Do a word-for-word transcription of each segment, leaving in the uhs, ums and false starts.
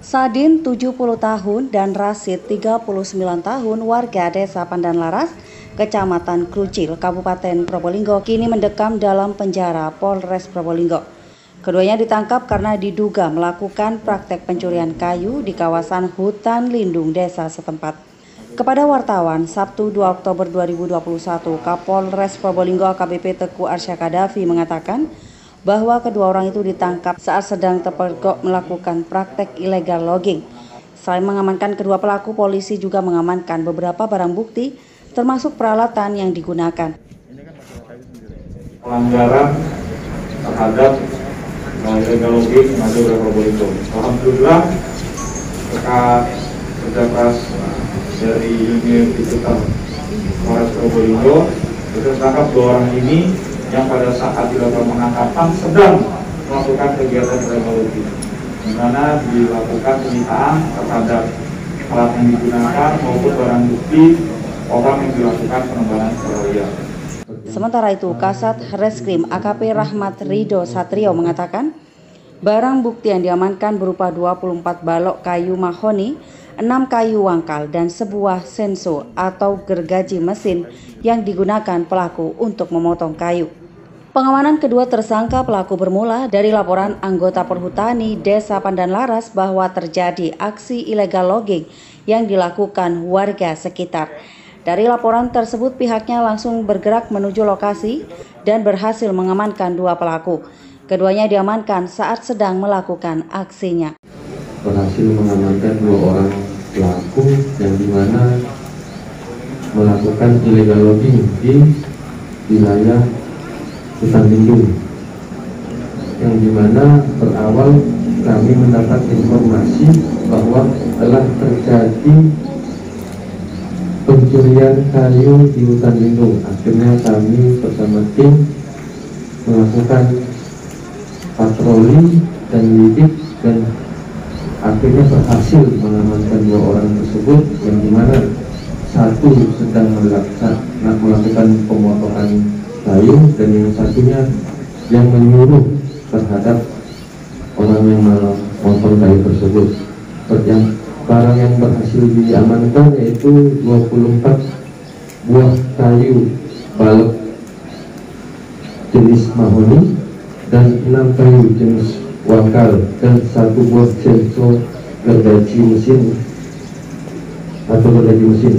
Sadin tujuh puluh tahun dan Rasid tiga puluh sembilan tahun warga Desa Pandanlaras, Kecamatan Krucil, Kabupaten Probolinggo kini mendekam dalam penjara Polres Probolinggo. Keduanya ditangkap karena diduga melakukan praktek pencurian kayu di kawasan hutan lindung desa setempat. Kepada wartawan, Sabtu dua Oktober dua ribu dua puluh satu, Kapolres Probolinggo A K B P Teguh Arsyakadafi mengatakan bahwa kedua orang itu ditangkap saat sedang terpergok melakukan praktek illegal logging. Selain mengamankan kedua pelaku, polisi juga mengamankan beberapa barang bukti termasuk peralatan yang digunakan. Pelanggaran terhadap illegal logging yang ada di Probolinggo. Alhamdulillah berkat kerja keras dari unit digital Polres Probolinggo, kita tangkap dua orang ini yang pada saat dilakukan penangkapan sedang melakukan kegiatan illegal logging, di mana dilakukan penyitaan terhadap alat yang digunakan maupun barang bukti orang yang dilakukan penembakan royal. Sementara itu, Kasat Reskrim A K P Rahmat Ridho Satrio mengatakan barang bukti yang diamankan berupa dua puluh empat balok kayu mahoni, enam kayu wangkal, dan sebuah senso atau gergaji mesin yang digunakan pelaku untuk memotong kayu. Pengamanan kedua tersangka pelaku bermula dari laporan anggota Perhutani Desa Pandanlaras bahwa terjadi aksi illegal logging yang dilakukan warga sekitar. Dari laporan tersebut, pihaknya langsung bergerak menuju lokasi dan berhasil mengamankan dua pelaku. Keduanya diamankan saat sedang melakukan aksinya. Berhasil mengamankan dua orang pelaku yang dimana melakukan illegal logging di wilayah hutan lindung, yang dimana berawal kami mendapat informasi bahwa telah terjadi pencurian kayu di hutan lindung. Akhirnya kami bersama tim melakukan patroli dan lidik dan akhirnya berhasil mengamankan dua orang tersebut, yang dimana satu sedang melakukan pemotongan kayu dan yang satunya yang menyuruh terhadap orang yang memotong kayu tersebut. Yang barang yang berhasil diamankan yaitu dua puluh empat buah kayu balok jenis mahoni dan enam kayu jenis wangkal dan satu buah senso gergaji mesin atau gergaji mesin.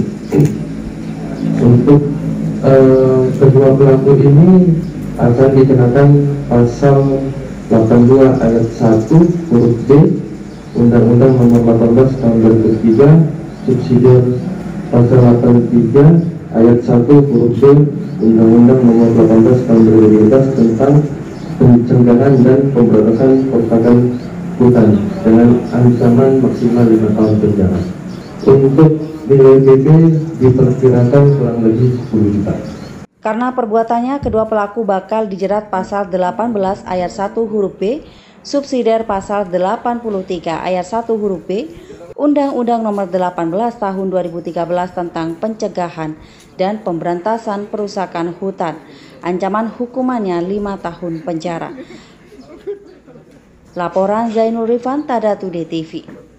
Untuk uh, kedua pelaku ini akan dikenakan pasal delapan puluh dua ayat satu huruf D Undang-Undang Nomor delapan belas Tahun dua ribu tiga, subsidiar pasal delapan puluh tiga ayat satu huruf D Undang-Undang Nomor delapan belas Tahun dua ribu tiga belas tentang pencegahan dan pemberantasan perusakan hutan dengan ancaman maksimal lima tahun penjara. Untuk nilai B P diperkirakan kurang lebih sepuluh juta. Karena perbuatannya, kedua pelaku bakal dijerat pasal delapan belas ayat satu huruf B, subsidiar pasal delapan puluh tiga ayat satu huruf B, Undang-Undang Nomor delapan belas Tahun dua ribu tiga belas tentang pencegahan dan pemberantasan perusakan hutan. Ancaman hukumannya lima tahun penjara. Laporan Zainul Rifan, Tadatu D T V.